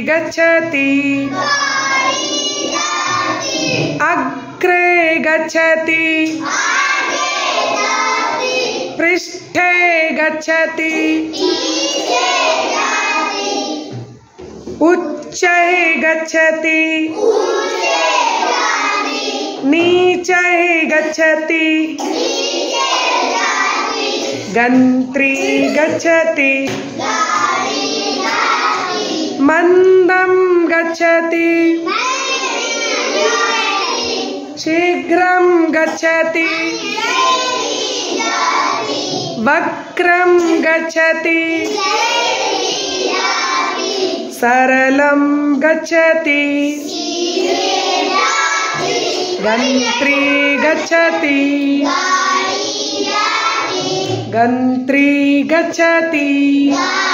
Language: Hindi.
गच्छति अग्रे गच्छति पृष्ठे गच्छति उच्चै गच्छति नीचै गच्छति गन्त्री गच्छति मन्दं गच्छति शीघ्रं गच्छति वक्रं गच्छति सरलं गच्छति गन्त्री गच्छति गन्त्री गच्छति।